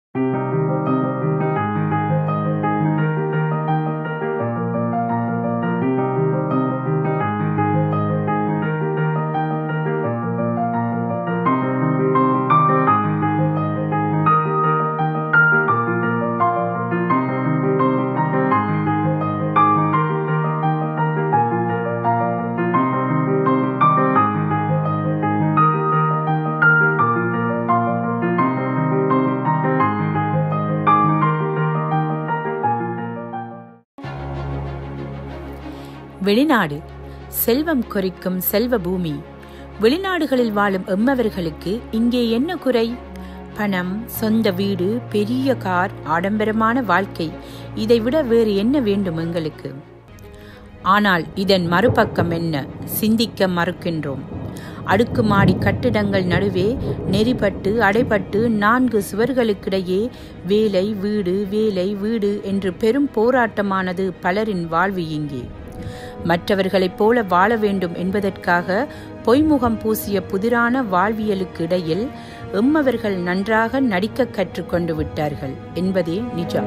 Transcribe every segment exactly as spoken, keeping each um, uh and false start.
வெளிநாடு செல்வம் குறிக்கும் செல்வ பூமி. வெளிநாடுகளில் வாழும் எம்மவர்களுக்கு இங்கே என்ன குறை? பணம், சொந்த வீடு, பெரிய கார், ஆடம்பரமான வாழ்க்கை, இதைவிட வேறு என்ன வேண்டும் எங்களுக்கு? ஆனால் இதன் மறுபக்கம் என்ன? சிந்திக்க மறுக்கின்றோம். அடுக்குமாடி கட்டிடங்கள் நடுவே நெறிப்பட்டு அடைபட்டு நான்கு சுவர்களுக்கிடையே வேலை வீடு வேலை வீடு என்று பெரும் போராட்டமானது பலரின் வாழ்வு இங்கே. மற்றவர்களைப் போல வாழ வேண்டும் என்பதற்காக பொய்முகம் பூசிய புதிரான வாழ்வியலுக்கு இடையில் எம்மவர்கள் நன்றாக நடிக்க கற்றுக்கொண்டு விட்டார்கள் என்பதே நிஜம்.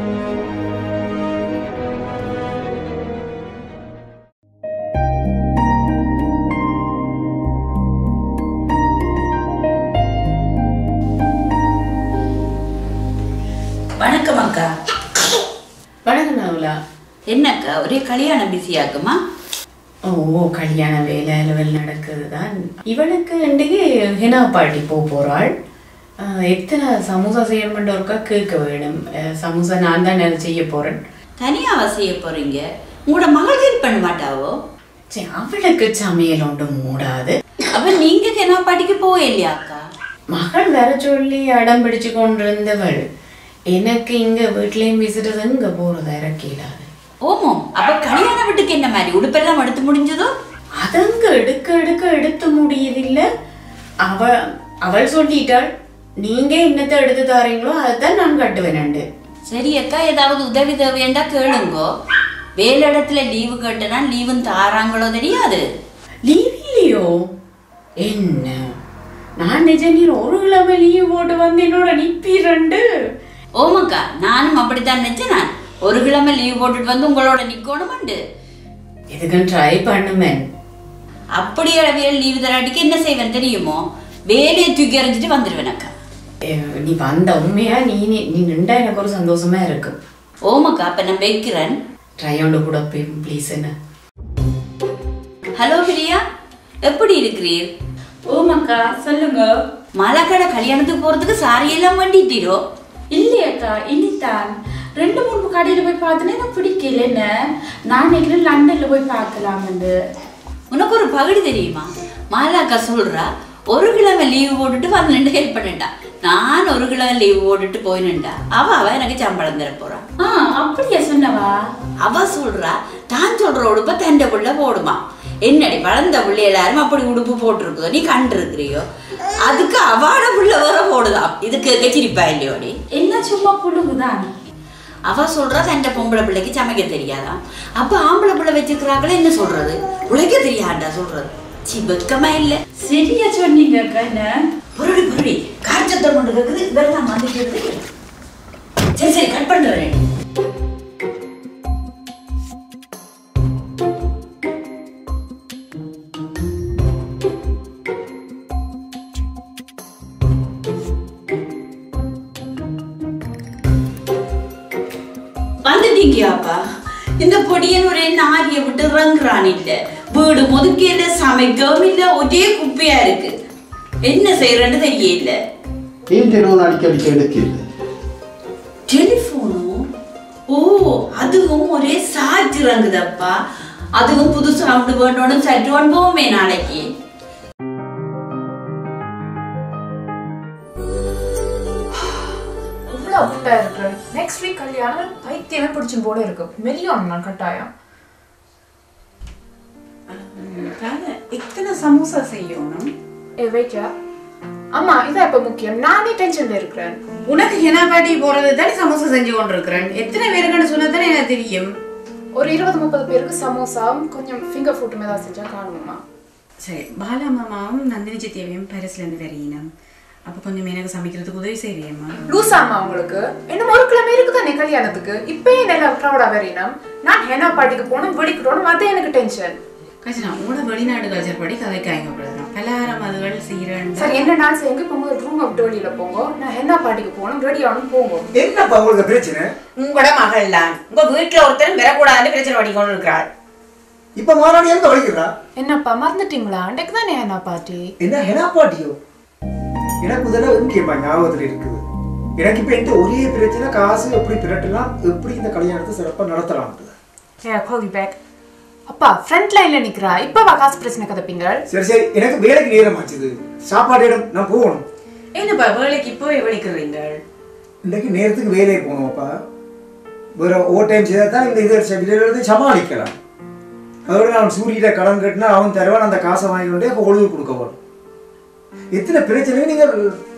வணக்கம் அக்கா. வணக்கம் நவுலா. என்னக்கா ஒரே கல்யாணம் பிஸியாக்குமா? ஓ, கல்யாண வேலை லெவல் நடக்குது தான். இவளுக்கு இன்றைக்கு ஹெனா பார்ட்டி போக போகிறாள். எத்தனை சமோசா செய்யணும்னு ஒருக்கா கேட்க வேணும். சமோசா நான் தான் என்ன செய்ய போகிறேன். தனியாவா செய்ய போறீங்க? உங்களோட மகள் ஹெல்ப் பண்ண மாட்டாவோ? சரி, அவளுக்கு சமையல் ஒன்றும் மூடாது. அப்ப நீங்க ஹெனா பார்ட்டிக்கு போக இல்லையா அக்கா? மகள் வர சொல்லி அடம் பிடிச்சு கொண்டிருந்தவள் எனக்கு இங்க வீட்லயும் விசிட்டர் இங்க போறதா இறக்கலாது. ஓமோ, அப்ப கல்யாண வீட்டுக்கு என்ன மாதிரி உடுப்பெல்லாம் எடுத்து முடிஞ்சதோ? அதங்க எடுக்க எடுக்க எடுத்து முடியதில்லை. அவள் அவள் சொல்லிட்டாள், நீங்க என்னத்தை எடுத்து தாரீங்களோ அதைத்தான் நான் கட்டுவேன். சரி அக்கா, ஏதாவது உதவி தேவையண்டா கேளுங்கோ. வேலை இடத்துல லீவு கட்டுனா லீவும் தாராங்களோ தெரியாது. லீவ் இல்லையோ என்ன? நான் நிஜ நீர் ஒரு கிழமை லீவு போட்டு வந்து என்னோட நிப்பிரண்டு. ஓமக்கா, நானும் அப்படித்தான் நினைச்சேன். நான் ஒரு கிழமை லீவ் போட்டுட்டு வந்து உங்களோட நிக்கணும்ண்டு. எதுக்கும் ட்ரை பண்ணுமேன். அப்படி அளவியல் லீவு தராட்டிக்கு என்ன செய்வேன் தெரியுமோ? வேலையை தூக்கி எறிஞ்சிட்டு வந்துடுவேன் அக்கா. நீ வந்த உண்மையா நீ நீ நின்றா எனக்கு ஒரு சந்தோஷமா இருக்கும். ஓமக்கா, அப்ப நான் வைக்கிறேன். ட்ரை ஒன்று கூட ப்ளீஸ். என்ன? ஹலோ பிரியா, எப்படி இருக்கிறீர்? ஓமக்கா சொல்லுங்க. மலைக்கடை கல்யாணத்துக்கு போறதுக்கு சாரியெல்லாம் வண்டிட்டீரோ? இல்லையக்கா, இனித்தான். ரெண்டு மூணு கடையில போய் பார்த்தேன்னா எனக்கு பிடிக்கல. என்ன நான் நினைக்கிறேன் லண்டன்ல போய் பார்க்கலாம்னு. உனக்கு ஒரு பகுதி தெரியுமா? மாலாக்கா சொல்றா ஒரு கிழமை லீவு போட்டுட்டு வந்து ஹெல்ப் பண்ணிட்டா. நான் ஒரு கிழமை லீவு போட்டுட்டு போயினுண்டா அவ அவ எனக்கு சம்பளம் தர போறா. ஆஹ் அப்படியா சொன்னவா? அவ சொல்றா தான் சொல்ற உடுப்ப தண்டை புள்ள போடுமா. என்னடி வளர்ந்த புள்ளி எல்லாரும் அப்படி உடுப்பு போட்டிருக்குதோ நீ கண்டு இருக்கிறியோ? அதுக்கு அவாட புள்ள வர போடுதான். இதுக்கு கச்சிரிப்பா இல்லையோடி? என்ன சும்மா புழுகுதான். அவ சொல்றா தண்டை பொம்பளை பிள்ளைக்கு சமைக்க தெரியாதான். அப்ப ஆம்பளை பிள்ளை வச்சிருக்கிறாங்களே என்ன சொல்றது? உழைக்க தெரியாண்டா சொல்றது. சிபக்கமா இல்ல. சரியா சொன்னீங்க அக்கா. என்ன பொருடி பொருடி காய்ச்சத்தம் கொண்டு இருக்குது. இதெல்லாம் வந்துட்டு சரி சரி கட் பண்றேன். வந்துட்டீங்கயாப்பா. இந்த பொடியன் ஒரே நாரிய விட்டு ரங்குறான் இல்ல. வீடு முதுக்கையில சமைக்கவும் இல்ல, ஒரே குப்பையா இருக்கு. என்ன செய்யறன்னு தெரியல. டெலிபோனும் ஓ அதுவும் ஒரே சார்ஜ் ரங்குதப்பா. அதுவும் புது சவுண்ட் வேண்டோன்னு சட்டுவான் போவோமே நாளைக்கு. நெக்ஸ்ட் வீக் கல்யாணம் பைத்தியமே பிடிச்சும் போல இருக்கு. மில்லியன் நான் கட்டாயம். எத்தனை சமோசா செய்யணும்? ஏ வெயிட்டா அம்மா, இதான் இப்ப முக்கியம். நானே டென்ஷன்ல இருக்கிறேன். உனக்கு ஹெனா பார்ட்டி போறது தானே சமோசா செஞ்சு கொண்டிருக்கிறேன். எத்தனை பேருக்குன்னு சொன்னதானே எனக்கு தெரியும். ஒரு இருபது முப்பது பேருக்கு சமோசாவும் கொஞ்சம் ஃபிங்கர் ஃபுட்டும் ஏதாவது செஞ்சா காணுமா? சரி, பாலா மாமாவும் நந்தினி சித்தியவையும் பாரிஸ்ல இருந்து வரையினம். அப்ப கொஞ்சம் எனக்கு சமைக்கிறதுக்கு உதவி செய்யறியம்மா. லூசாமா உங்களுக்கு இன்னும் ஒரு கிழமை இருக்குதானே கல்யாணத்துக்கு? இப்பயே நல்லா ப்ரௌடா வரீனம். நான் ஹெனா பார்ட்டிக்கு போகணும் வெடிக்கணும், அது எனக்கு டென்ஷன். கஜனா உங்களோட வெளிநாடு கல்ச்சர் படி கதைக்காய்ங்க பிரதம் பலகாரம் அதுகள் செய்யறேன். சரி என்ன நான் செய்யுங்க இப்போ உங்க ரூம் விட்டு வெளியில போங்க. நான் ஹெனா பார்ட்டிக்கு போகணும், ரெடி ஆகணும், போங்க. என்னப்பா உங்களுக்கு பிரச்சனை? உங்களோட மகள் தான் உங்க வீட்டுல ஒருத்தரும் வரக்கூடாதுன்னு பிரச்சனை பண்ணி கொண்டு இருக்கிறாள். இப்ப மாறாடி எங்க வலிக்கிறா? என்னப்பா மறந்துட்டீங்களா? அன்றைக்கு தானே ஹெனா பார்ட்டி. என்ன ஹெனா பார்ட்டியோ? எனக்கு இதெல்லாம் முக்கியமா ஞாபகத்துல இருக்குது. எனக்கு இப்ப எந்த ஒரே பிரச்சனை காசு எப்படி திரட்டலாம், எப்படி இந்த கல்யாணத்தை சிறப்பா நடத்தலாம். Yeah, call you back. அப்பா ஃப்ரண்ட் லைன்ல நிக்கிறா, இப்பவா காசு பிரச்சனை கதப்பீங்க? சரி சரி எனக்கு வேலைக்கு நேரம் ஆச்சுது, சாப்பாடு இடம் நான் போகணும். என்னப்பா வேலைக்கு இப்போவே வெடிக்கிறீங்க? இன்னைக்கு நேரத்துக்கு வேலைக்கு போகணும்ப்பா. வேற ஓவர் டைம் செய்தா தான் இந்த இதை சமாளிக்கலாம். அதோட நான் சூரியனை கடன் கட்டினா அவன் தருவான், அந்த காசை வாங்கி கொண்டே அப்போ ஒழுங்கு கொடுக்க வரும். எத்தனை பிரச்சனை நீங்கள்.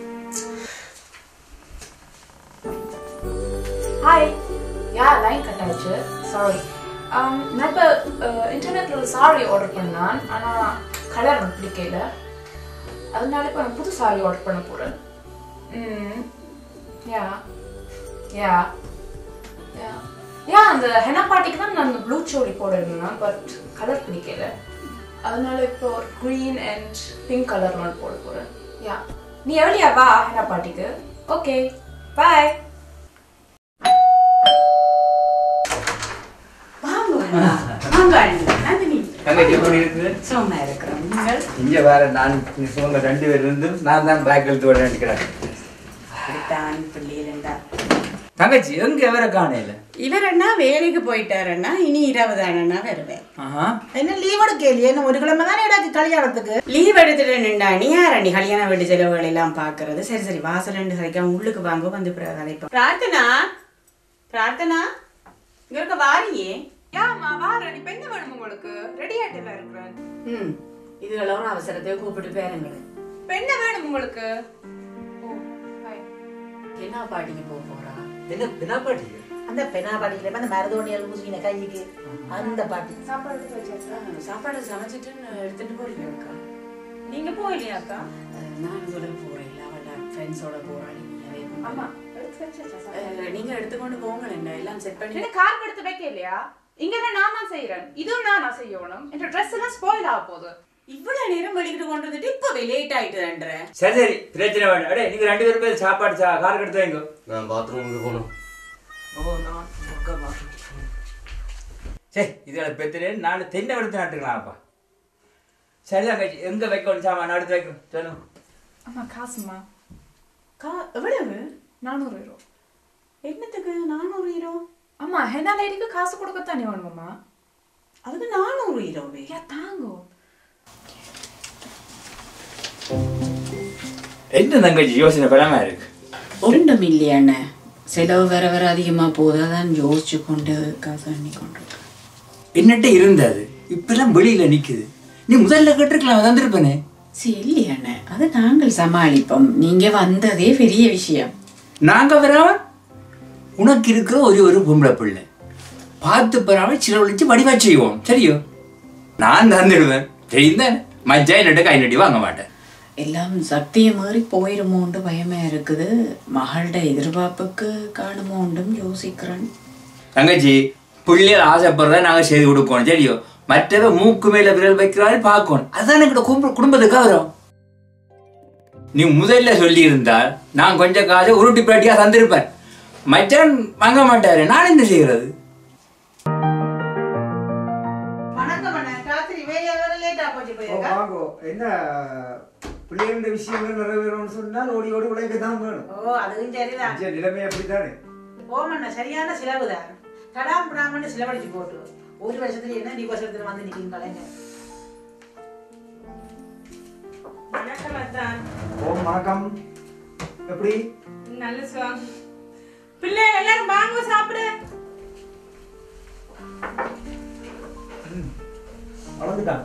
ஹாய் யா லைன் கட் ஆச்சு, சாரி. Um, நான் இப்போ இன்டர்நெட்டில் ஒரு சாரி ஆர்டர் பண்ணேன், ஆனால் கலர் எனக்கு பிடிக்கல. அதனால இப்போ நான் புது சாரி ஆர்டர் பண்ண போகிறேன். ம் யா யா யா யா அந்த ஹெனா பார்ட்டிக்கு தான் நான் அந்த ப்ளூ சோலி போடணும், பட் கலர் பிடிக்கல. அதனால இப்போ ஒரு க்ரீன் அண்ட் பிங்க் கலர் நான் போட போகிறேன். யா நீ எவ்வளியா வா ஹெனா பார்ட்டிக்கு. Okay bye. இங்க வேற நான் சொன்ன ரெண்டு பேர் இருந்து நான் தான் பேக் எழுத்து விட நினைக்கிறேன். தங்கச்சி எங்க வேற காணையில இவர் என்ன வேலைக்கு போயிட்டாருன்னா இனி இருபதானா வருவேன். என்ன லீவ் எடுக்கலையே? என்ன ஒரு கிழமை தானே எனக்கு கல்யாணத்துக்கு லீவ் எடுத்துட்டு நின்றா நீ யாரண்டி கல்யாண வீட்டு செலவுகள் எல்லாம் பாக்குறது. சரி சரி வாசல் ரெண்டு கதைக்காம உள்ளுக்கு வாங்க வந்து கதைப்போம். பிரார்த்தனா பிரார்த்தனா இங்க இருக்க வாரியே. யாமா வாரேன். இப்ப என்ன வேணும் உங்களுக்கு? ரெடி ஆயிட்டல இருக்கேன். ம் இதுகளோட அவசரத்தை கூப்பிட்டு பேருங்களே. இப்ப என்ன வேணும் உங்களுக்கு? Oh hi. என்ன பாட்டிக்கு போக போறா? என்ன பெனா பாட்டி? அந்த பெனா பாட்டில அந்த மருதோணியல் பூசின கைக்கு அந்த பாட்டி. சாப்பாடு எடுத்து வச்சாச்சா? சாப்பாடு சமைச்சிட்டு எடுத்துட்டு போறீங்க அக்கா? நீங்க போகலையா அக்கா? நான் இதோட போறேன், அவளோட ஃப்ரெண்ட்ஸோட போறாள். ஆமா எடுத்து வச்சாச்சா? நீங்க எடுத்துக்கொண்டு போங்க, என்ன எல்லாம் செட் பண்ணி. என்ன கார் எடுத்து வைக்க இல்லையா? இங்க நான் தான் செய்யறேன், இதுவும் நான் நான் செய்யணும். இந்த ட்ரெஸ் எல்லாம் ஸ்பாயில் ஆக போகுது. இவ்வளவு நேரம் வெளிக்கிட்டு கொண்டு வந்துட்டு இப்ப லேட் ஆயிட்டு. சரி சரி பிரச்சனை வேணும். அடே நீங்க ரெண்டு பேரும் பேர் சாப்பாடு கார் எடுத்து வைங்க. நான் பாத்ரூமுக்கு போகணும். ஓ நான் சரி இதுல பெத்துரு நான் தென்னை எடுத்து நட்டுக்கலாம்ப்பா. சரி தங்கச்சி எங்க வைக்கணும் சாமான் எடுத்து வைக்கணும் சொல்லுங்க. அம்மா காசுமா? கா எவ்வளவு? நானூறு யூரோ. என்னத்துக்கு நானூறு யூரோ? அம்மா ஹெனா லேடிக்கு காசு கொடுக்கத்தானே வேணுமாம்மா? அதுக்கு நானூறு யூரோவே? யா தாங்கோ. என்ன தங்கச்சி யோசனை பலமா இருக்கு? ஒன்றும் இல்லையாண்ணே, செலவு வர வர அதிகமா போதாதான் யோசிச்சு கொண்டு காசு எண்ணி கொண்டு. என்னட்ட இருந்தது இப்பெல்லாம் வெளியில நிக்குது. நீ முதல்ல கேட்டிருக்கலாம், வந்திருப்பனே. சரி இல்லையாண்ணே, அது நாங்கள் சமாளிப்போம். நீங்க வந்ததே பெரிய விஷயம். நாங்க வராம உனக்கு இருக்கிற ஒரு ஒரு பொம்பளை பிள்ளை பார்த்து பெறாம சிலவழிச்சு வடிவா செய்வோம். சரியோ? நான் தந்துடுவேன். தெரியுதான் மஜ்ஜா என்னட்ட கை நட்டி வாங்க மாட்டேன். எல்லாம் சக்தியை மாறி போயிருமோண்டு பயமா இருக்குது. மகளோட எதிர்பார்ப்புக்கு காணுமோண்டும் யோசிக்கிறேன். தங்கச்சி பிள்ளைகள் ஆசைப்படுறத நாங்க செய்து கொடுக்கணும். சரியோ? மற்றவ மூக்கு மேல விரல் வைக்கிறாரு பார்க்கணும். அதுதான் எங்கிட்ட குடும்பத்துக்கு வரும். நீ முதல்ல சொல்லி இருந்தால் நான் கொஞ்சம் காசை உருட்டி பிராட்டியா தந்திருப்பேன். மச்சான் வாங்க மாட்டாரு, நான் என்ன செய்யறது? என்ன பிள்ளைகளோட விஷயங்கள் நிறைவேறணும்னு சொன்னால் ஓடி ஓடி உழைக்க தான் வேணும். ஓ அதுவும் சரிதான். நிலைமை அப்படித்தானே. ஓமண்ணா சரியான செலவுதான். தடாம் பிடாமன்னு செலவழிச்சு போட்டு ஒரு வருஷத்துல என்ன நீ வருஷத்துல வந்து நிற்கும் கலைஞர். ஓ வணக்கம். எப்படி? நல்ல சுவாமி. பிள்ளை எல்லாரும் வாங்க சாப்பிட. வளர்ந்துட்டான்.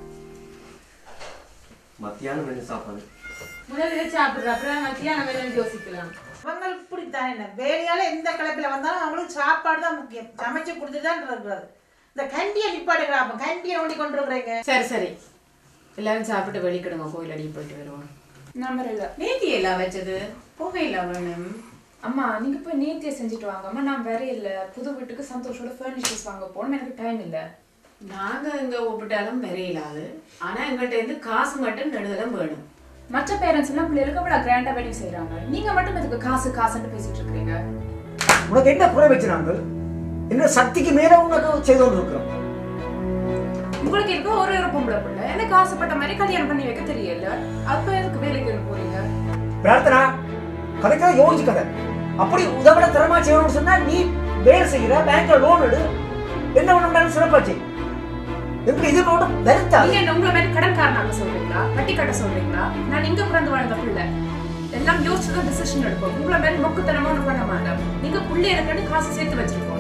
மத்தியானம் என்ன சாப்பாடு? முதல்ல சாப்பிடுற, அப்புறம் மத்தியானம் வேலை யோசிக்கலாம். அவங்க இப்படித்தான். என்ன வேலையால எந்த கிளப்பில வந்தாலும் அவங்களுக்கு சாப்பாடு தான் முக்கியம். சமைச்சு கொடுத்துதான் இருக்கிறது. இந்த கண்டியை நிப்பாடுகிறாப்ப கண்டியை ஓடி கொண்டு இருக்கிறீங்க. சரி சரி எல்லாரும் சாப்பிட்டு வெளிக்கிடுங்க, கோயில் அடி போயிட்டு வருவோம். நம்பர் இல்ல. நேத்தி எல்லாம் வச்சது போகையில வேணும். அம்மா நீங்க போய் நேத்தியே செஞ்சுட்டு வாங்க. அம்மா நான் வேற இல்ல. புது வீட்டுக்கு சந்தோஷோட ஃபர்னிச்சர்ஸ் வாங்க போகணும். எனக்கு டைம் இல்ல. நாங்க எங்க கூப்பிட்டாலும் வரையிலாது. ஆனா எங்கள்கிட்ட இருந்து காசு மட்டும் நடுதலும் வேணும். மற்ற பேரண்ட்ஸ் எல்லாம் பிள்ளைகளுக்கு அவ்வளவு கிராண்டா வெட்டிங் செய்யறாங்க. நீங்க மட்டும் இதுக்கு காசு காசுன்னு பேசிட்டு இருக்கீங்க. உனக்கு என்ன குறை வச்சு நாங்கள் என்ன சக்திக்கு மேல உனக்கு செய்து கொண்டு இருக்கிறோம். உங்களுக்கு இருக்க ஒரு ஒரு பொம்பளை பிள்ளை எனக்கு ஆசைப்பட்ட மாதிரி கல்யாணம் பண்ணி வைக்க தெரியல. அப்ப எதுக்கு வேலைக்கு போறீங்க? பிரார்த்தனா கதைக்காக யோசிச்சு கதை. அப்படி உதவிட திறமா செய்யணும்னு சொன்னா நீ வேலை செய்கிற பேங்க்ல லோன் எடு என்ன ஒண்ணு சிறப்பாச்சு. எப்படி இது லோன் வெறுத்தா? நீங்க என்ன உங்களை மாதிரி கடன்காரனாக சொல்றீங்களா? வட்டி கட்ட சொல்றீங்களா? நான் இங்க பிறந்து வாழ்ந்த பிள்ளை. எல்லாம் யோசிச்சுதான் டிசிஷன் எடுப்போம். உங்களை மாதிரி மொக்குத்தனமா ஒண்ணு பண்ண மாட்டேன். நீங்க புள்ளை எனக்கு காசு சேர்த்து வச்சிருக்கோம்.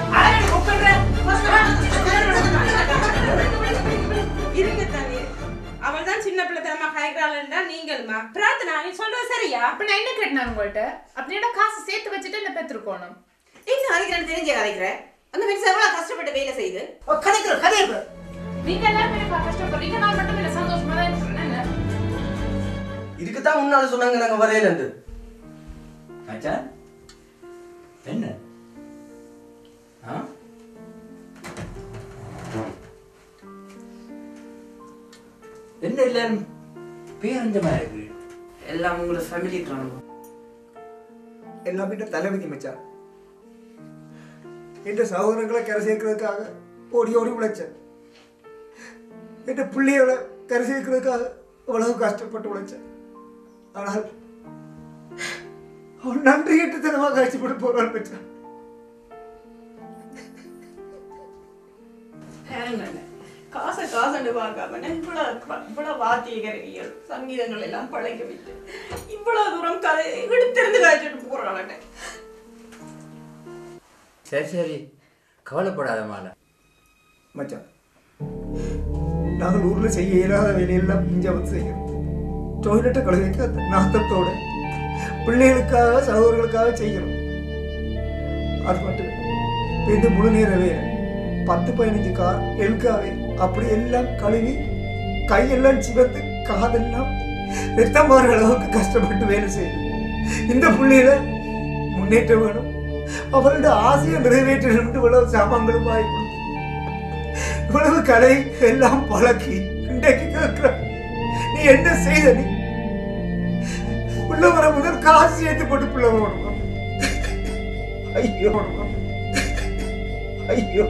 அவள் தான் சின்ன பிள்ளை தரமா காய்க்கிறாள்டா. நீங்களுமா பிரார்த்தனா நீ சொல்றது சரியா? அப்ப நான் என்ன கேட்டேன் உங்கள்கிட்ட? அப்படின்னா காசு சேர்த்து வச்சுட்டு என்ன பெற்றுக்கோணும். என்ன கதைக்கிறேன் தெரிஞ்ச கதைக்கிறேன். அந்த மிக்ஸ் எவ்வளவு கஷ்டப்பட்டு வேலை செய்து கதைக்கிற கதைக்கிற நீங்க எல்லாரும் எனக்கு கஷ்டப்படுறீங்க. நான் மட்டும் இல்ல சந்தோஷமா தான் இருக்கிறேன். இதுக்குதான் முன்னால சொன்னாங்க நாங்க வரையிலண்டு. மச்சான் என்ன ஆ என்ன எல்லாரும் பேரஞ்சமா இருக்கு. எல்லாம் உங்களோட ஃபேமிலி ட்ராமா. எல்லாமே தலைவிதி மச்சான். என் சகோதரங்களை கரை சேர்க்கிறதுக்காக ஓடி ஓடி உழைச்சேன். என் பிள்ளைகளை கரை சேர்க்கிறதுக்காக அவ்வளவு கஷ்டப்பட்டு உழைச்சேன். ஆனால் அவன் நன்றி கேட்டுத்தனமாக கஷ்டப்பட்டு போறான் மச்சான். காசை காசு பார்க்காம இவ்வளவு இவ்வளவு வாத்தியகரவியல் சங்கீதங்கள் எல்லாம் பழக விட்டு இவ்வளவு தூரம் கதை எடுத்திருந்து காய்ச்சிட்டு போறாங்க. சரி சரி கவலைப்படாத மாலை மச்சான். நாங்கள் ஊர்ல செய்ய இயலாத வேலையெல்லாம் இங்க வந்து செய்யணும். டொய்லெட்டை கழுவிக்க நாத்தத்தோட பிள்ளைகளுக்காக சகோதரர்களுக்காக செய்யணும். அது மட்டும் இந்த முழு நேர வேலை பத்து பதினஞ்சு கார் எல்காவே அப்படி எல்லாம் கழுவி கையெல்லாம் சிவந்து காதெல்லாம் ரத்தம் மாற அளவுக்கு கஷ்டப்பட்டு வேலை செய்யும். இந்த பிள்ளையில முன்னேற்ற வேணும். அவரோட ஆசையை நிறைவேற்ற இவ்வளவு சாமான்களும் வாங்கி கொடுத்து இவ்வளவு கலை எல்லாம் பழக்கி இன்றைக்கு கேட்கிற நீ என்ன செய்த? நீ உள்ள வர முதல் காசு சேர்த்து போட்டு பிள்ளை வேணுமா? ஐயோ ஐயோ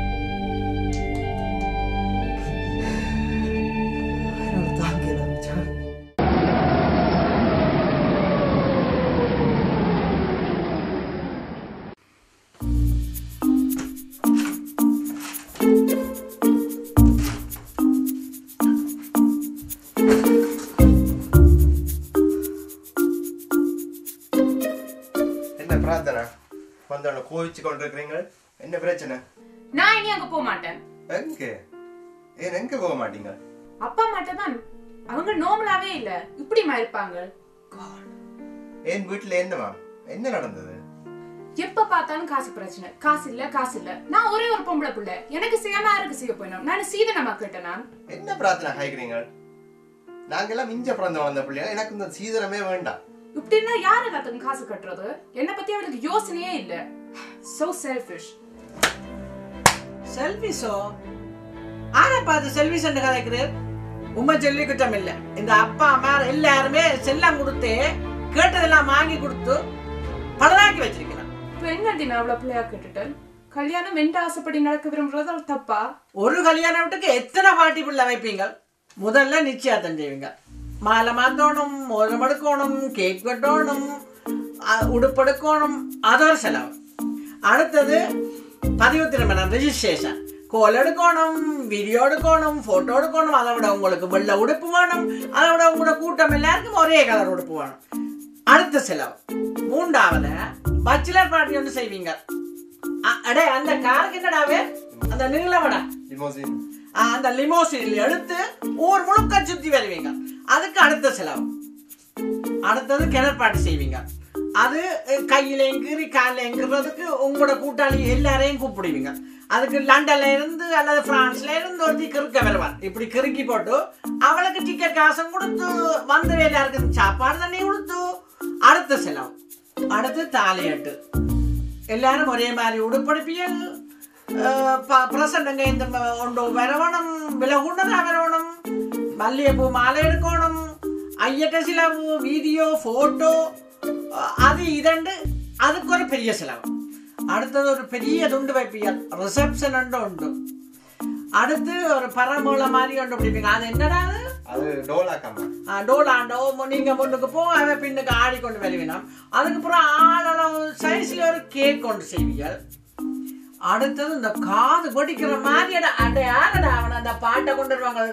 கோவிச்சு கொண்டிருக்கிறீங்க. என்ன பிரச்சனை? நான் இனி அங்க போக மாட்டேன். எங்க ஏன் எங்க போக மாட்டீங்க? அப்பா மட்டும் தான் அவங்க நார்மலாவே இல்ல இப்படிமா இருப்பாங்க. என் வீட்டுல என்னமா என்ன நடந்தது? எப்ப பார்த்தாலும் காசு பிரச்சனை. காசு இல்ல காசு இல்ல. நான் ஒரே ஒரு பொம்பளை பிள்ளை. எனக்கு செய்யாம யாருக்கு செய்ய போயிடும்? நான் சீதனமா கேட்டேன். நான் என்ன பிரார்த்தனை கேக்குறீங்க? நாங்கெல்லாம் மிஞ்ச பிறந்த வந்த பிள்ளைங்க. எனக்கு இந்த சீதனமே வேண்டாம். இப்படின்னா யார் எல்லாத்துக்கும் காசு கட்டுறது? என்னை பத்தி அவளுக்கு யோசனையே இல்ல. So selfish. செல்ஃபிஷோ? ஆனா பார்த்து செல்ஃபிஷ் என்று கதைக்கிறேன். உண்மை சொல்லி குற்றம் இல்லை. இந்த அப்பா அம்மா எல்லாருமே செல்லம் கொடுத்து கேட்டதெல்லாம் வாங்கி கொடுத்து பலனாக்கி வச்சிருக்கிறான். இப்ப எங்க நான் அவ்வளவு பிள்ளையா கேட்டுட்டேன். கல்யாணம் வெண்ட ஆசைப்படி நடக்க விரும்புறது அவள் தப்பா? ஒரு கல்யாண வீட்டுக்கு எத்தனை பாட்டி பிள்ளை வைப்பீங்க? முதல்ல நிச்சயார்த்தம் செய்வீங்க. மாலை மாத்தணும், மோதிரம் எடுக்கணும், கேக் வெட்டணும், உடுப்பெடுக்கணும், அதோட செலவு. அடுத்தது பதிவு திருமணம் ரெஜிஸ்ட்ரேஷன். கோல் எடுக்கணும், வீடியோ எடுக்கணும், போட்டோ எடுக்கணும். அதை விட உங்களுக்கு வெள்ளை உடுப்பு வேணும். அதை விட உங்களோட கூட்டம் எல்லாருக்கும் ஒரே கலர் உடுப்பு வேணும். அடுத்த செலவு. மூன்றாவது பச்சிலர் பார்ட்டி ஒன்று செய்வீங்க. அடே அந்த காருக்கு என்னடாவே அந்த நீளவட அந்த லிமோசின் எடுத்து ஊர் முழுக்க சுத்தி வருவீங்க. அதுக்கு அடுத்த செலவு. அடுத்தது கிணறு பாட்டு செய்வீங்க. அது கையில எங்கிரி காலில் எங்கிறதுக்கு உங்களோட கூட்டாளி எல்லாரையும் கூப்பிடுவீங்க. அதுக்கு லண்டன்ல இருந்து அல்லது பிரான்ஸ்ல இருந்து ஒருத்தி கிறுக்க வருவான். இப்படி கிறுக்கி போட்டு அவளுக்கு டிக்கெட் காசும் கொடுத்து வந்து எல்லாருக்கும் சாப்பாடு தண்ணி கொடுத்து அடுத்த செலவு, அடுத்து தாலியாட்டு, எல்லாரும் ஒரே மாதிரி உடுப்படுப்பியல், பிரசண்டங்க இந்த ஒன்று வரவணும், விலகுண்டதா வரவணும், மல்லிகைப்பூ மாலை எடுக்கணும், ஐயட்ட செலவு, வீடியோ போட்டோ, அது இதண்டு அதுக்கு ஒரு பெரிய செலவு. அடுத்தது ஒரு பெரிய துண்டு வைப்பியல், ரிசப்ஷன் உண்டு. அடுத்து ஒரு பரமூல மாதிரி ஒன்று பிடிப்பீங்க. அது என்னடா? அது டோலாக்கம்மா. டோலாண்டோ நீங்க முன்னுக்கு போ, அவன் பின்னுக்கு ஆடிக்கொண்டு வருவினோம். அதுக்கப்புறம் ஆளளவு சைஸ்ல ஒரு கேக் கொண்டு செய்வீர்கள். அடுத்தது இந்த காது பொடிக்கிற மாதிரி அடையாளடா அவன் அந்த பாட்டை கொண்டு வருவாங்க.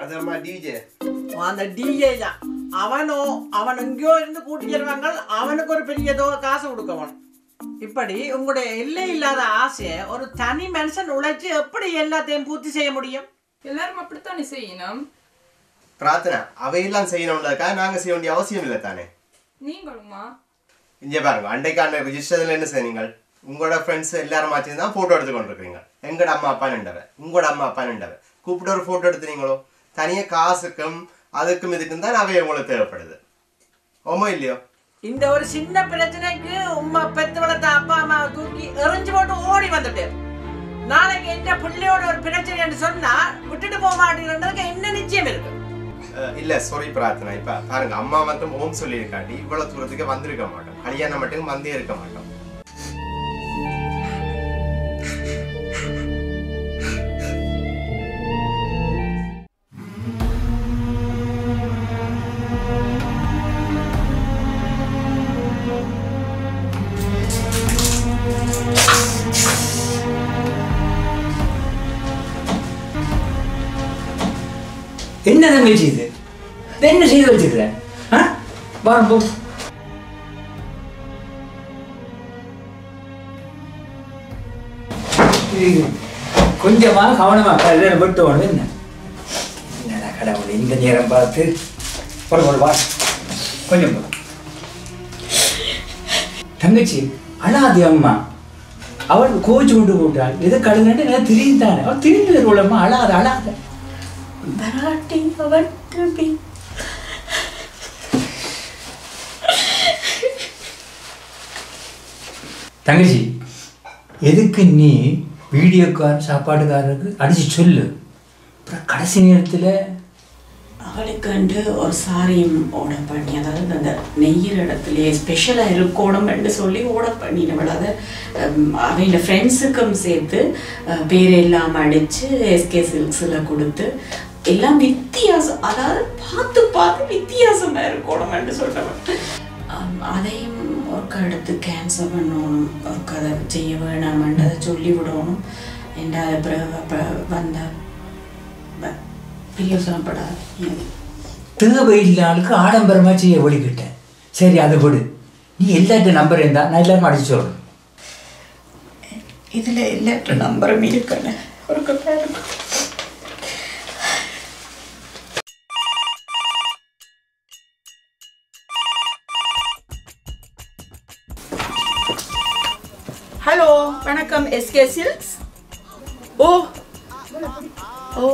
அந்த டிஜே தான் அவனோ அவன் எங்கேயோ இருந்து கூட்டிடுவாங்க. அவனுக்கு ஒரு பெரிய தோ காசு கொடுக்கவன். இப்படி உங்களுடைய எல்லை இல்லாத ஆசையை ஒரு தனி மனுஷன் உழைச்சு எப்படி எல்லாத்தையும் பூர்த்தி செய்ய முடியும்? எல்லாரும் அப்படித்தானே செய்யணும். பிரார்த்தனை அவையெல்லாம் செய்யணும்னாக்கா நாங்க செய்ய வேண்டிய அவசியம் இல்லை தானே. நீங்களுமா இங்கே பாருங்க, அன்றைக்கான ரிஜிஸ்டர்ல என்ன செய்யுங்க, உங்களோட ஃப்ரெண்ட்ஸ் எல்லாரும் ஆச்சு தான் போட்டோ எடுத்து கொண்டு இருக்கிறீங்க. எங்கட அம்மா அப்பா நின்றவ, உங்களோட அம்மா அப்பா நின்றவ கூப்பிட்டு ஒரு போட்டோ எடுத்துனீங்களோ, தனியா காசுக்கும் அதுக்கும் இதுக்கும் தான் அவைய உங்களுக்கு தேவைப்படுது. ஓமோ இல்லையோ? இந்த ஒரு சின்ன பிரச்சனைக்கு உமா பெத்து வளர்த்த அப்பா அம்மாவை தூக்கி எறிஞ்சு போட்டு ஓடி வந்துட்டு நாளைக்கு எந்த பிள்ளையோட ஒரு பிரச்சனை சொன்னா விட்டுட்டு போக மாட்டேங்கிறதுக்கு என்ன நிச்சயம் இருக்கு? இல்ல சாரி பிரார்த்தனை, இப்ப பாருங்க அம்மா மட்டும் ஓம் சொல்லியிருக்காண்டி இவ்வளவு தூரத்துக்கு வந்திருக்க மாட்டோம், கல்யாணம் மட்டும் வந்தே இருக்க மாட்டோம். என்ன தங்கச்சி இது? என்ன செய்து வச்சுக்கிற? போ கொஞ்சமா கவனமா விட்டு ஓடு. என்ன என்னடா கடவுள் இந்த நேரம் பார்த்து ஒரு ஒரு வா கொஞ்சம் போ. தங்கச்சி அழாதி அம்மா, அவள் கோச்சு கொண்டு போட்டாள். எதை கடுங்கட்டு நல்லா திரிந்தானே, அவள் திரிந்து வருவலம்மா. அழாத அழாத தங்கச்சி. எதுக்கு நீ வீடியோக்கார சாப்பாடுக்காரருக்கு அடிச்சு சொல்லு. அப்புறம் கடைசி நேரத்தில் அவளுக்கு ஒரு சாரியும் ஓர்டர் பண்ணி, அதாவது அந்த நெய்யிற இடத்துலையே ஸ்பெஷலாக இருக்கணும்னு சொல்லி ஓர்டர் பண்ணினவள். அதை அவங்க ஃப்ரெண்ட்ஸுக்கும் சேர்த்து பேர் எல்லாம் அடித்து எஸ்கே சில்க்ஸில் கொடுத்து எல்லாம் வித்தியாசம், அதாவது பார்த்து பார்த்து வித்தியாசமாக இருக்கணும்னு சொல்கிறவன். அதையும் ஒரு எடுத்து கேன்சல் பண்ணணும், ஒரு கதை செய்ய வேணாமன்ட்டு அதை சொல்லி விடணும். என்ற அப்புறம் வந்த பிரியோசனப்படாது. தேவையில்லாளுக்கு ஆடம்பரமாக செய்ய ஒழிக்கிட்டேன். சரி அதை விடு. நீ எல்லாட்ட நம்பர் இருந்தா நான் எல்லாரும் அடிச்சு சொல்கிறேன். இதில் எல்லாட்ட நம்பரும் இருக்குன்னு ஒரு கட்டாயம். ஹலோ வணக்கம், எஸ்கே சில்க்ஸ். ஓ ஓ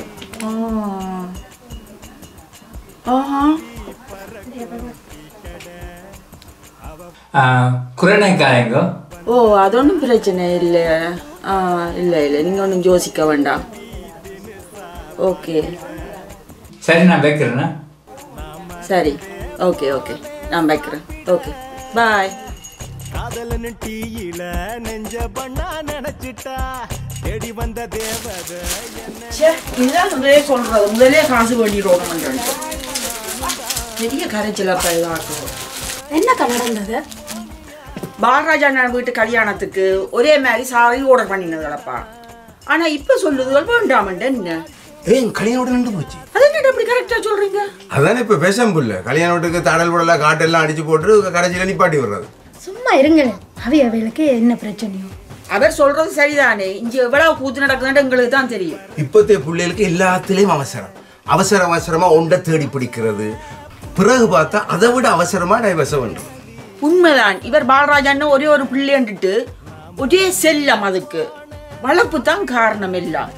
குரணைக்காயங்க. ஓ அது ஒன்றும் பிரச்சனை இல்லை. ஆ இல்லை இல்லை, நீங்கள் ஒன்றும் யோசிக்க வேண்டாம். ஓகே சரி, நான் வைக்கிறேண்ணா. சரி, ஓகே ஓகே, நான் வைக்கிறேன். Okay bye. காதலன் டீயில நெஞ்ச பண்ணா நினைச்சிட்டா தேடி வந்த தேவதை. இதுதான் முதலே சொல்றது, முதலே காசு வேண்டிடுவோம். பெரிய கரைச்சலப்பா இதாக்கும். என்ன நடந்தது? பாலராஜா நான் வீட்டு கல்யாணத்துக்கு ஒரே மாதிரி சாரி ஆர்டர் பண்ணினதுலப்பா. ஆனா இப்ப சொல்லுதுகள் வேண்டாமன்ட்டு. என்ன ஏன் கல்யாணம் நின்று போச்சு? அது என்ன அப்படி கரெக்டா சொல்றீங்க? அதானே இப்ப பேசாம புள்ள கல்யாணத்துக்கு தடல் போடல காட்டெல்லாம் அடிச்சு போட்டு கடைசியில நிப்பாட்டி விடுறது. சும்மா இருங்களே, அவை அவைகளுக்கு என்ன பிரச்சனையோ? அவர் சொல்றது சரிதானே. இங்க எவ்வளவு கூத்து நடக்குதுன்னு எங்களுக்கு தான் தெரியும். இப்போத்தைய பிள்ளைகளுக்கு எல்லாத்துலயும் அவசரம், அவசர அவசரமா ஒன்றை தேடி பிடிக்கிறது. பிறகு பார்த்தா அதை விட அவசரமா டைவர்ஸ் பண்றது. உண்மைதான். இவர் பாலராஜான்னு ஒரே ஒரு பிள்ளைன்ட்டு ஒரே செல்லம். அதுக்கு வளர்ப்பு தான் காரணம் எல்லாம்.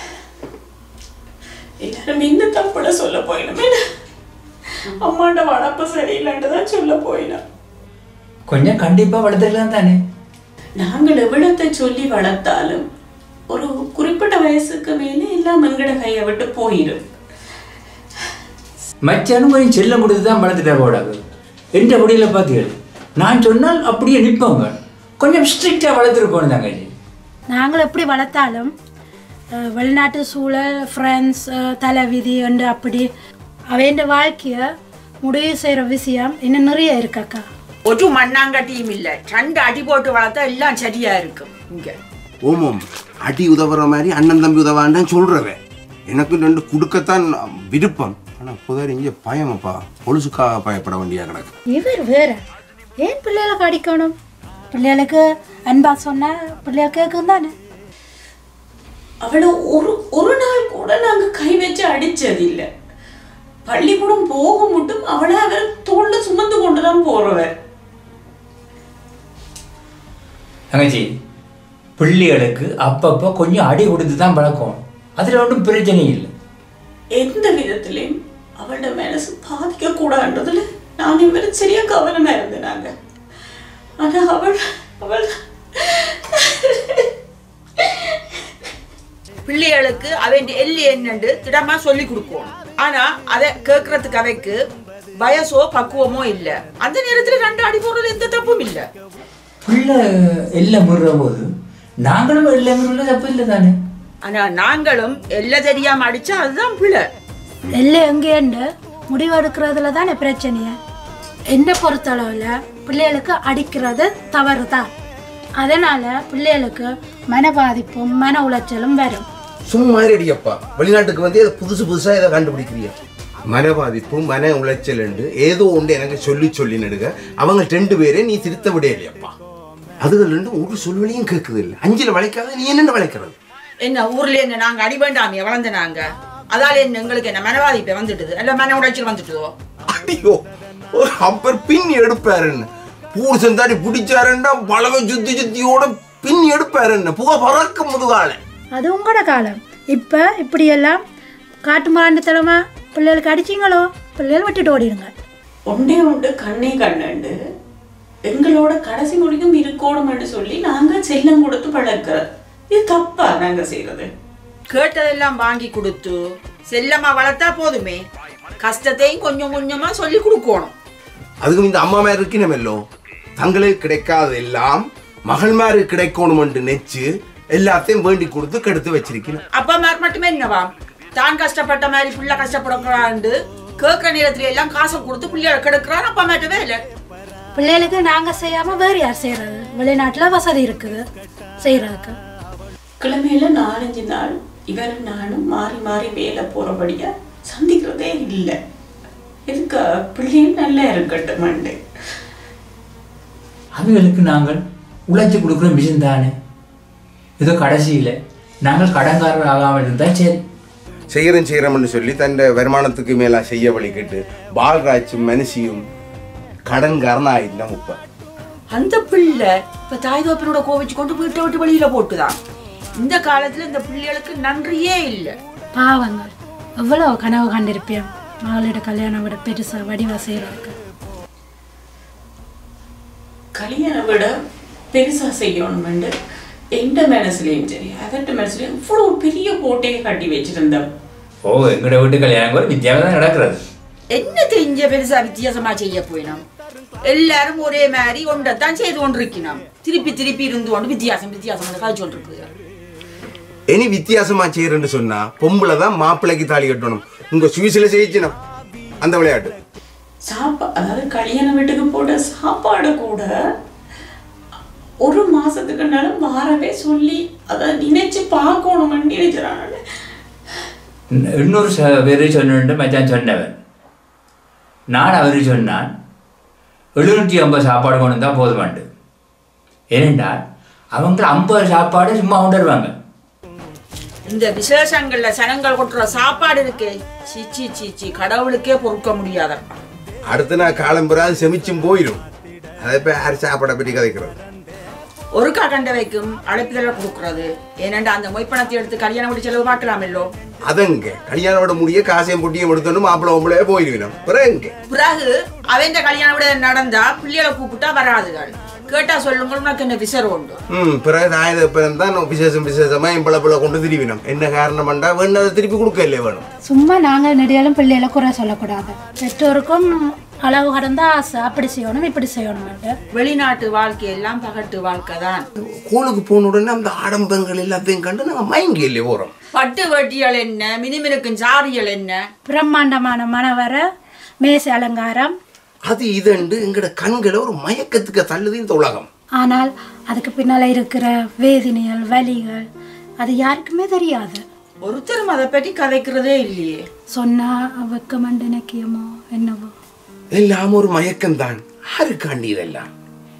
எல்லாரும் இந்த தப்பட சொல்ல போயினமே, அம்மாண்ட வளர்ப்பு சரியில்லைன்னு தான் சொல்ல போயினோம். கொஞ்சம் கண்டிப்பா வளர்த்துக்கலாம் தானே. நாங்கள் எவ்வளத்தை சொல்லி வளர்த்தாலும் ஒரு குறிப்பிட்ட வயசுக்கு மேலே எல்லாம் எங்கட கையை விட்டு போயிடும். மச்சானும் கொஞ்சம் செல்லம் கொடுத்து தான் வளர்த்துட்டா போடாது. எந்த முடியல பார்த்தீர்கள், நான் சொன்னால் அப்படியே நிற்பாங்க. கொஞ்சம் ஸ்ட்ரிக்டாக வளர்த்துருக்கோம் தாங்க. நாங்கள் எப்படி வளர்த்தாலும் வெளிநாட்டு சூழல், ஃப்ரெண்ட்ஸ், தலைவிதி என்று அப்படி அவன் வாழ்க்கையை முடிவு செய்கிற விஷயம் இன்னும் நிறைய இருக்காக்கா. ஒரு மண்ணாங்கட்டியும் இல்லை, ரெண்டு அடி போட்டு வளர்த்தா எல்லாம் சரியா இருக்கும். இங்க ஓமோம் அடி உதவுற மாதிரி அண்ணன் தம்பி உதவாண்டான்னு சொல்றவன். எனக்கு ரெண்டு குடுக்கத்தான் விருப்பம். ஆனா புதர் இங்க பயமப்பா, பொழுசுக்காக பயப்பட வேண்டிய கிடக்கு. இவர் வேற ஏன் பிள்ளைகளுக்கு அடிக்கணும்? பிள்ளைகளுக்கு அன்பா சொன்னா பிள்ளைகள் கேட்கும் தானே. அவளை ஒரு ஒரு நாள் கூட நாங்க கை வச்சு அடிச்சது இல்லை. பள்ளிக்கூடம் போக மட்டும் அவளை அவர் தோல்ல சுமந்து கொண்டுதான் போறவர். தங்கச்சி, பிள்ளைகளுக்கு அப்பப்போ கொஞ்சம் அடி கொடுத்து தான் பழக்கம். அதுல ஒன்றும் பிரச்சனை இல்லை. எந்த விதத்திலையும் அவளோட மனசு பாதிக்க கூடாதுன்றதுல நான் இவரு சரியா கவனமா இருந்தேன் நாங்க. ஆனா அவள் அவள் பிள்ளைகளுக்கு அவன் எல்லி என்னண்டு திடமா சொல்லி கொடுக்கணும். ஆனா அதை கேட்கறதுக்கு அவைக்கு வயசோ பக்குவமோ இல்ல. அந்த நேரத்துல ரெண்டு அடி போடுறது எந்த தப்பும் இல்ல. பிள்ளை எல்லாம் முறுற போது நாங்களும் எல்லாம் முறுற தப்பு இல்லை தானே. ஆனா நாங்களும் எல்லாம் தெரியாம அடிச்சா அதுதான் பிள்ளை. எல்லாம் எங்கேண்டு முடிவு எடுக்கிறதுல தானே பிரச்சனைய. என்ன பொறுத்தளவுல பிள்ளைகளுக்கு அடிக்கிறது தவறு தான். அதனால பிள்ளைகளுக்கு மன பாதிப்பும் மன உளைச்சலும் வரும். சும்மா அடியப்பா, வெளிநாட்டுக்கு வந்து புதுசு புதுசா இதை கண்டுபிடிக்கிறியா? மன பாதிப்பு மன உளைச்சல் ஏதோ ஒன்று எனக்கு சொல்லி சொல்லி நடுக. அவங்க ரெண்டு பேரே நீ திருத்த விட இல்லையப்பா. அதுகள் ரெண்டு ஒரு சொல்வழியும் கேட்குது இல்லை. அஞ்சில் வளைக்காத நீ என்ன வளைக்கிறது? என்ன ஊர்ல என்ன நாங்க அடி வேண்டாமே வளர்ந்த நாங்க, அதால என்ன எங்களுக்கு என்ன மனவாதிப்பை வந்துட்டுது, இல்ல மன உடைச்சல் வந்துட்டுதோ? அடியோ, ஒரு அப்பர் பின் எடுப்பாருன்னு பூசன் தாடி பிடிச்சாருன்னா பழக சுத்தி சுத்தியோட பின் எடுப்பாருன்னு புகை பறக்க முதுகால. அது உங்களோட காலம். இப்ப இப்படியெல்லாம் காட்டு மாண்டத்தனமா பிள்ளைகளுக்கு அடிச்சிங்களோ பிள்ளைகள் விட்டுட்டு ஓடிடுங்க. ஒன்றே உண்டு கண்ணே கண்ணண்டு எங்களோட கடைசி முடிக்கும் இருக்கணும்னு சொல்லி நாங்க செல்லம் கொடுத்து பழக்கிறது. இது தப்பா நாங்க செய்யறது? கேட்டதெல்லாம் வாங்கி கொடுத்து செல்லமா வளர்த்தா போதுமே, கஷ்டத்தையும் கொஞ்சம் கொஞ்சமா சொல்லி கொடுக்கணும். அதுக்கும் இந்த அம்மா மாதிரி இருக்கணுமல்லோ, தங்களுக்கு கிடைக்காத எல்லாம் மகள்மாரு கிடைக்கணும் என்று நெச்சு எல்லாத்தையும் வேண்டி கொடுத்து கெடுத்து வச்சிருக்கணும். அப்பா மாதிரி மட்டுமே என்னவா தான் கஷ்டப்பட்ட மாதிரி பிள்ளை கஷ்டப்படக்கூடாது கேட்கிற நேரத்துல எல்லாம் காசை கொடுத்து பிள்ளைய கெடுக்கிறான். அப்பா மாட்டவே இல்லை. பிள்ளைகளுக்கு நாங்க செய்யாம வேறு யார் செய்யறது? வெளிநாட்டுல வசதி இருக்குது செய்யறதுக்கு. கிழமையில நாலஞ்சு நாள் இவர் நானும் மாறி மாறி வேலை போறபடியா சந்திக்கிறதே இல்லை. இதுக்கு பிள்ளையும் நல்லா இருக்கட்டும். அவங்களுக்கு நாங்கள் உழைச்சி கொடுக்குற மிஷின் தானே. இதோ கடைசியில் நாங்கள் கடன்காரர் ஆகாமல் இருந்தால் சரி. செய்கிறேன் செய்கிறோம்னு சொல்லி தன் வருமானத்துக்கு மேலே செய்ய வழிகிட்டு பால்ராஜும் மனுஷியும் கடன்காரன் ஆயிட்டான். இப்ப அந்த பிள்ளை இப்ப தாய் தோப்பனோட கோவிச்சு கொண்டு வீட்டை விட்டு வெளியில போட்டுதான். இந்த காலத்துல இந்த பிள்ளைகளுக்கு நன்றியே இல்லை. பாவங்கள் எவ்வளவு கனவு கண்டிருப்பேன் மகளோட கல்யாணம் விட பெருசா வடிவா செய்யறதுக்கு. கல்யாணம் விட பெருசா செய்யணும் எந்த மனசுலயும் சரி அதட்ட மனசுலயும் இவ்வளவு பெரிய கோட்டையை கட்டி வச்சிருந்தோம். ஓ, எங்கட வீட்டு கல்யாணம் கூட வித்தியாசம் நடக்கிறது. என்ன தெரிஞ்ச பெருசா வித்தியாசமா செய்ய போயினோம். எல்லாரும் ஒரே மாதிரி ஒன்றத்தான் செய்து கொண்டிருக்கணும். திருப்பி திருப்பி இருந்து கொண்டு வித்தியாசம் வித்தியாசம் காய்ச்சி கொண்டிருக்கு. இனி வித்தியாசமா செய்யறேன்னு சொன்னா பொம்பளை தான் மாப்பிள்ளைக்கு தாலி கட்டணும். உங்க சுவிசில செய்யணும் அந்த விளையாட்டு. சாப்பா அதாவது கல்யாண வீட்டுக்கு போட சாப்பாடு கூட ஒரு மாசத்துக்குனாலும் வாரவே சொல்லி அதை நினைச்சு பார்க்கணும்னு நினைச்சான். இன்னொரு பேரு சொன்ன மச்சான் சொன்னவன் நான் அவரு சொன்னான் எழுநூற்றி ஐம்பது சாப்பாடு கொண்டு வந்தால் போதுமாண்டு. ஏனென்றால் அவங்க ஐம்பது சாப்பாடு சும்மா கொண்டுருவாங்க. இந்த விசேஷங்கள்ல சனங்கள் கொட்டுற சாப்பாடு இருக்கே சீச்சி சீச்சி கடவுளுக்கே பொறுக்க முடியாதப்பா. அடுத்த நாள் காலம்புறாது செமிச்சும் போயிடும். அதை போய் யார் சாப்பாடை பற்றி கதைக்கிறது? ஒருக்கா கண்ட வைக்கும் அழைப்புதல கொடுக்கறது ஏனண்டா அந்த மொய்ப்பணத்தை எடுத்து கல்யாணம் முடி செலவு பார்க்கலாமல்லோ. அதங்க கல்யாணம் விட முடிய காசையும் பொட்டியும் எடுத்தோன்னு மாப்பிள்ள ஒம்பளே போயிருக்கணும். பிறகு பிறகு அவன் கல்யாணம் விட நடந்தா பிள்ளைகளை கூப்பிட்டா வராதுகள். கேட்டா சொல்லுங்க உனக்கு என்ன விசரம் உண்டு. ம் பிறகு ஆயுத பிறந்தான் விசேஷம் விசேஷமா என் பிள்ளை கொண்டு திரும்பினோம். என்ன காரணம் பண்ணா வேணும் திருப்பி கொடுக்க இல்லையே வேணும். சும்மா நாங்கள் நெடியாலும் பிள்ளைகளை குறை சொல்லக்கூடாது. பெற்றோருக்கும் அளவு கடந்த ஆசை அப்படி செய்யணும் இப்படி செய்யணும். வெளிநாட்டு வாழ்க்கை எல்லாம் பகட்டு வாழ்க்கை தான். கோளுக்கு போன உடனே அந்த ஆடம்பங்கள் எல்லாத்தையும் கண்டு நாங்க மயங்கி இல்லையே போறோம். பட்டு வட்டிகள் என்ன, மினுமினுக்கும் சாரிகள் என்ன, பிரம்மாண்டமான மணவர மேசை அலங்காரம், அது இதுண்டு எங்கட கண்களை ஒரு மயக்கத்துக்கு தள்ளுது இந்த உலகம். ஆனால் அதுக்கு பின்னால இருக்கிற வேதனைகள் வலிகள் அது யாருக்குமே தெரியாது. ஒருத்தரும் அதை பற்றி கதைக்கிறதே இல்லையே. சொன்னா வெக்கமண்டு நினைக்கியமோ என்னவோ. எல்லாம் ஒரு மயக்கம்தான். யாருக்காண்டி இதெல்லாம்?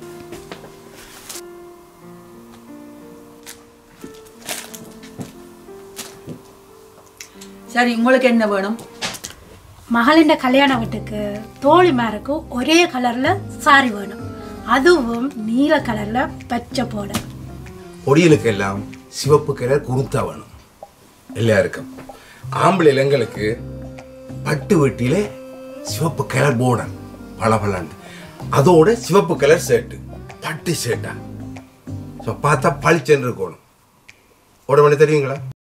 சரி உங்களுக்கு என்ன வேணும்? மகளின் கல்யாண வீட்டுக்கு தோழிமாருக்கு ஒரே கலர்ல சாரி வேணும். அதுவும் நீல கலர்ல பச்சை போட. பொடியலுக்கு எல்லாம் சிவப்பு கலர் குருத்தா வேணும் எல்லாருக்கும். ஆம்பளை இளங்களுக்கு பட்டு வெட்டியில சிவப்பு கலர் போர்டன் பளபளன்னு, அதோட சிவப்பு கலர் ஷர்ட் பட்டு ஷர்ட்டா பார்த்தா பளிச்சென்று இருக்கணும். உடனே தெரியுங்களா?